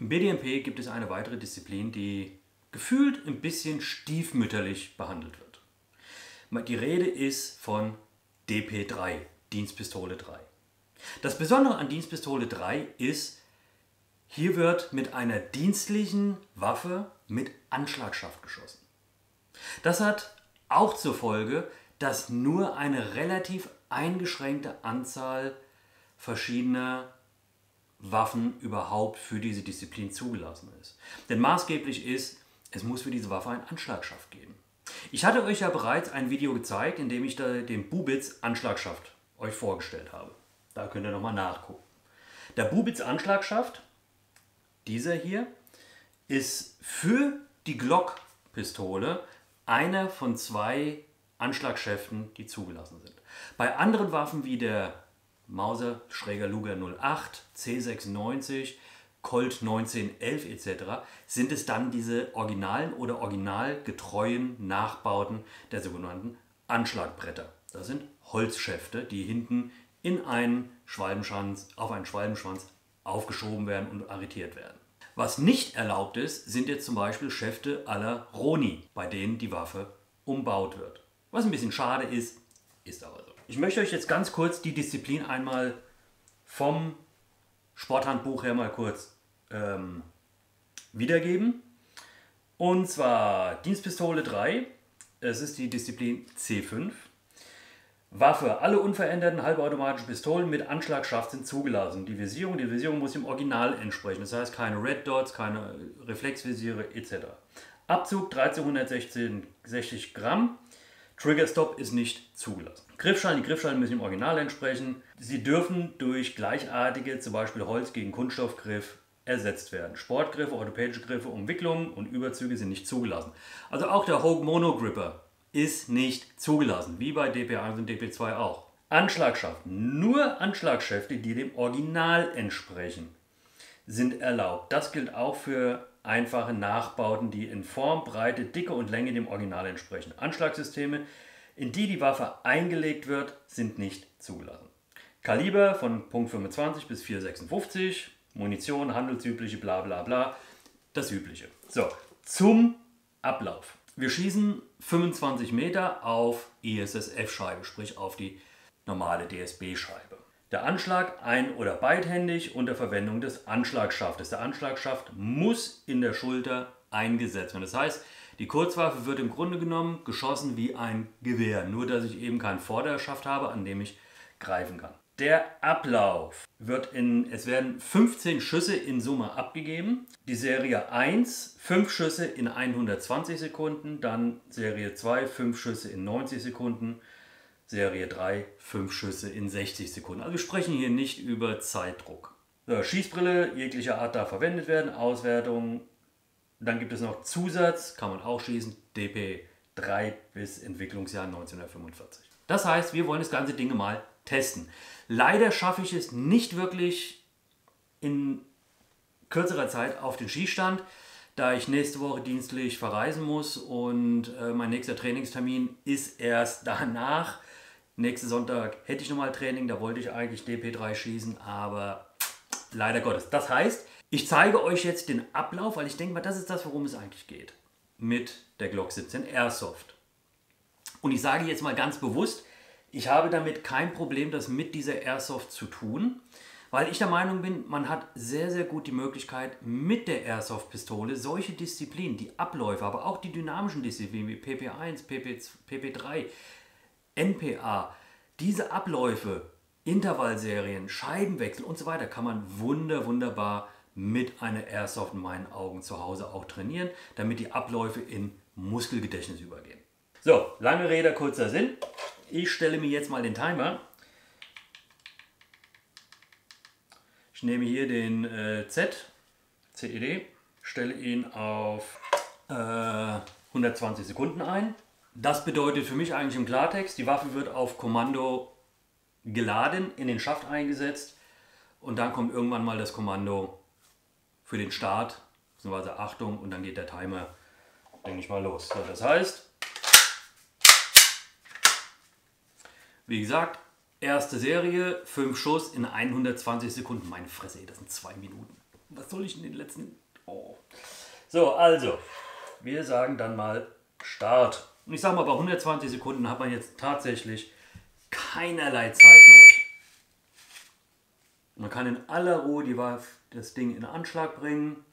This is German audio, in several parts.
Im BDMP gibt es eine weitere Disziplin, die gefühlt ein bisschen stiefmütterlich behandelt wird. Die Rede ist von DP3, Dienstpistole 3. Das Besondere an Dienstpistole 3 ist, hier wird mit einer dienstlichen Waffe mit Anschlagschaft geschossen. Das hat auch zur Folge, dass nur eine relativ eingeschränkte Anzahl verschiedener Waffen überhaupt für diese Disziplin zugelassen ist. Denn maßgeblich ist, es muss für diese Waffe einen Anschlagschaft geben. Ich hatte euch ja bereits ein Video gezeigt, in dem ich den Bubitz Anschlagschaft euch vorgestellt habe. Da könnt ihr nochmal nachgucken. Der Bubitz Anschlagschaft, dieser hier, ist für die Glock-Pistole einer von 2 Anschlagschäften, die zugelassen sind. Bei anderen Waffen wie der Mauser Schräger-Luger 08, C96, Colt 1911 etc. sind es dann diese originalen oder originalgetreuen Nachbauten der sogenannten Anschlagbretter. Das sind Holzschäfte, die hinten in einen Schwalbenschwanz, auf einen Schwalbenschwanz aufgeschoben werden und arretiert werden. Was nicht erlaubt ist, sind jetzt zum Beispiel Schäfte à la Roni, bei denen die Waffe umbaut wird. Was ein bisschen schade ist, ist aber so. Ich möchte euch jetzt ganz kurz die Disziplin einmal vom Sporthandbuch her mal kurz wiedergeben. Und zwar Dienstpistole 3, es ist die Disziplin C5. Waffe, alle unveränderten halbautomatischen Pistolen mit Anschlagschaft sind zugelassen. Die Visierung muss dem Original entsprechen. Das heißt keine Red Dots, keine Reflexvisiere etc. Abzug 1360 Gramm. Trigger Stop ist nicht zugelassen. Griffschalen, die Griffschalen müssen dem Original entsprechen. Sie dürfen durch gleichartige, zum Beispiel Holz gegen Kunststoffgriff, ersetzt werden. Sportgriffe, orthopädische Griffe, Umwicklungen und Überzüge sind nicht zugelassen. Also auch der Hogue Mono Gripper ist nicht zugelassen, wie bei DP1 und DP2 auch. Anschlagschaft, nur Anschlagschäfte, die dem Original entsprechen, sind erlaubt. Das gilt auch für einfache Nachbauten, die in Form, Breite, Dicke und Länge dem Original entsprechen. Anschlagssysteme, in die die Waffe eingelegt wird, sind nicht zugelassen. Kaliber von .25 bis 4,56, Munition, handelsübliche, bla bla bla, das Übliche. So, zum Ablauf. Wir schießen 25 Meter auf ISSF-Scheibe, sprich auf die normale DSB-Scheibe. Der Anschlag ein- oder beidhändig unter Verwendung des Anschlagschaftes. Der Anschlagschaft muss in der Schulter eingesetzt werden. Das heißt, die Kurzwaffe wird im Grunde genommen geschossen wie ein Gewehr, nur dass ich eben keinen Vorderschaft habe, an dem ich greifen kann. Der Ablauf es werden 15 Schüsse in Summe abgegeben. Die Serie 1, 5 Schüsse in 120 Sekunden, dann Serie 2, 5 Schüsse in 90 Sekunden, Serie 3, 5 Schüsse in 60 Sekunden. Also wir sprechen hier nicht über Zeitdruck. So, Schießbrille jeglicher Art darf verwendet werden, Auswertung. Dann gibt es noch Zusatz, kann man auch schießen, DP3 bis Entwicklungsjahr 1945. Das heißt, wir wollen das ganze Ding mal testen. Leider schaffe ich es nicht wirklich in kürzerer Zeit auf den Schießstand, da ich nächste Woche dienstlich verreisen muss und mein nächster Trainingstermin ist erst danach. Nächsten Sonntag hätte ich nochmal Training, da wollte ich eigentlich DP3 schießen, aber leider Gottes. Das heißt, ich zeige euch jetzt den Ablauf, weil ich denke mal, das ist das, worum es eigentlich geht. Mit der Glock 17 Airsoft. Und ich sage jetzt mal ganz bewusst, ich habe damit kein Problem, das mit dieser Airsoft zu tun, weil ich der Meinung bin, man hat sehr, sehr gut die Möglichkeit, mit der Airsoft-Pistole solche Disziplinen, die Abläufe, aber auch die dynamischen Disziplinen wie PP1, PP3, NPA, diese Abläufe, Intervallserien, Scheibenwechsel und so weiter, kann man wunderbar mit einer Airsoft in meinen Augen zu Hause auch trainieren, damit die Abläufe in Muskelgedächtnis übergehen. So, lange Rede, kurzer Sinn. Ich stelle mir jetzt mal den Timer. Ich nehme hier den CED, stelle ihn auf 120 Sekunden ein. Das bedeutet für mich eigentlich im Klartext, die Waffe wird auf Kommando geladen, in den Schaft eingesetzt und dann kommt irgendwann mal das Kommando für den Start, beziehungsweise Achtung, und dann geht der Timer, denke ich mal, los. So, das heißt, wie gesagt, erste Serie, 5 Schuss in 120 Sekunden. Meine Fresse, ey, das sind 2 Minuten. Was soll ich in den letzten... Oh. So, also, wir sagen dann mal Start. Und ich sage mal, bei 120 Sekunden hat man jetzt tatsächlich keinerlei Zeitnot. Man kann in aller Ruhe das Ding in Anschlag bringen.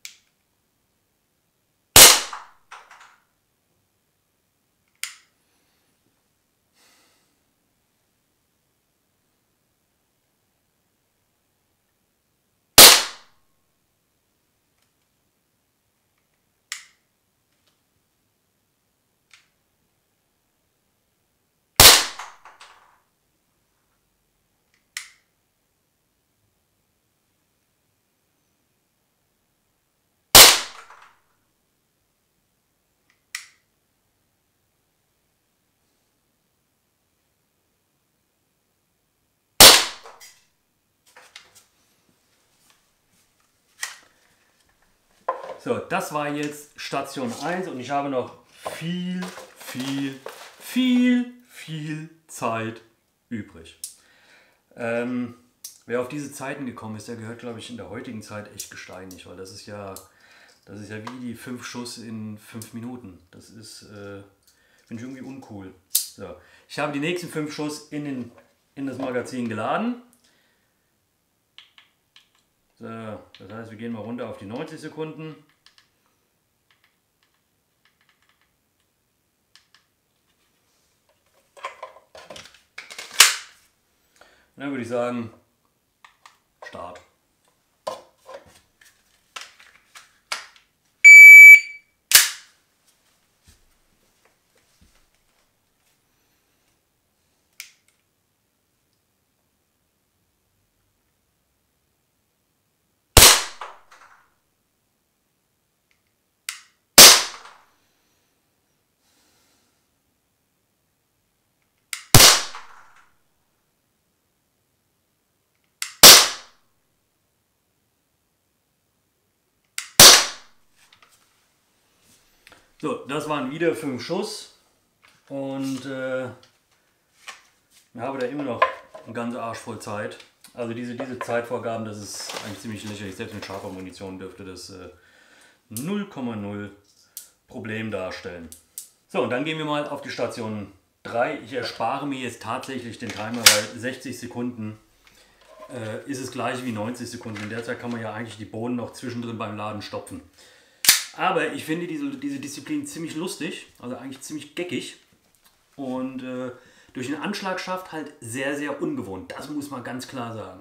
So, das war jetzt Station 1 und ich habe noch viel Zeit übrig. Wer auf diese Zeiten gekommen ist, der gehört, glaube ich, in der heutigen Zeit echt gesteinigt, weil das ist ja wie die 5 Schuss in 5 Minuten. Das ist, finde ich irgendwie uncool. So, ich habe die nächsten 5 Schuss in das Magazin geladen. So, das heißt, wir gehen mal runter auf die 90 Sekunden. Und dann würde ich sagen, Start. So, das waren wieder 5 Schuss und ich habe da immer noch einen ganzen Arsch voll Zeit. Also diese Zeitvorgaben, das ist eigentlich ziemlich lächerlich. Selbst mit scharfer Munition dürfte das 0,0 Problem darstellen. So, und dann gehen wir mal auf die Station 3. Ich erspare mir jetzt tatsächlich den Timer, weil 60 Sekunden ist es gleich wie 90 Sekunden. In der Zeit kann man ja eigentlich die Bohnen noch zwischendrin beim Laden stopfen. Aber ich finde diese Disziplin ziemlich lustig, also eigentlich ziemlich geckig und durch den Anschlagschaft halt sehr ungewohnt. Das muss man ganz klar sagen.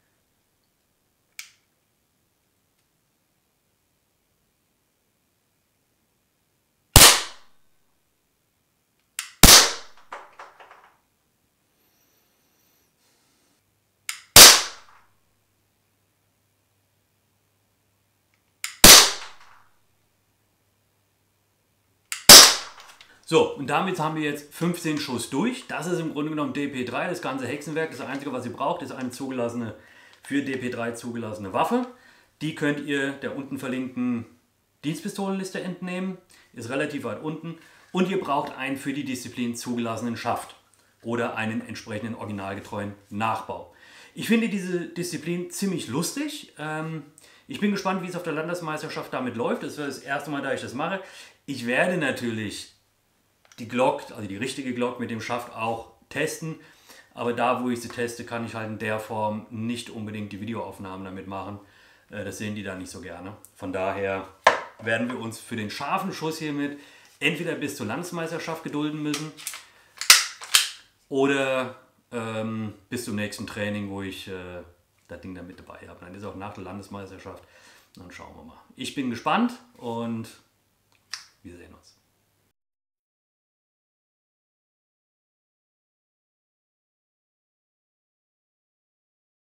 So, und damit haben wir jetzt 15 Schuss durch. Das ist im Grunde genommen DP3, das ganze Hexenwerk. Das Einzige, was ihr braucht, ist eine zugelassene, für DP3 zugelassene Waffe. Die könnt ihr der unten verlinkten Dienstpistolenliste entnehmen. Ist relativ weit unten. Und ihr braucht einen für die Disziplin zugelassenen Schaft oder einen entsprechenden originalgetreuen Nachbau. Ich finde diese Disziplin ziemlich lustig. Ich bin gespannt, wie es auf der Landesmeisterschaft damit läuft. Das ist das erste Mal, da ich das mache. Ich werde natürlich die Glock, also die richtige Glock mit dem Schaft auch testen. Aber da, wo ich sie teste, kann ich halt in der Form nicht unbedingt die Videoaufnahmen damit machen. Das sehen die da nicht so gerne. Von daher werden wir uns für den scharfen Schuss hiermit entweder bis zur Landesmeisterschaft gedulden müssen oder bis zum nächsten Training, wo ich das Ding dann mit dabei habe. Dann ist auch nach der Landesmeisterschaft. Dann schauen wir mal. Ich bin gespannt und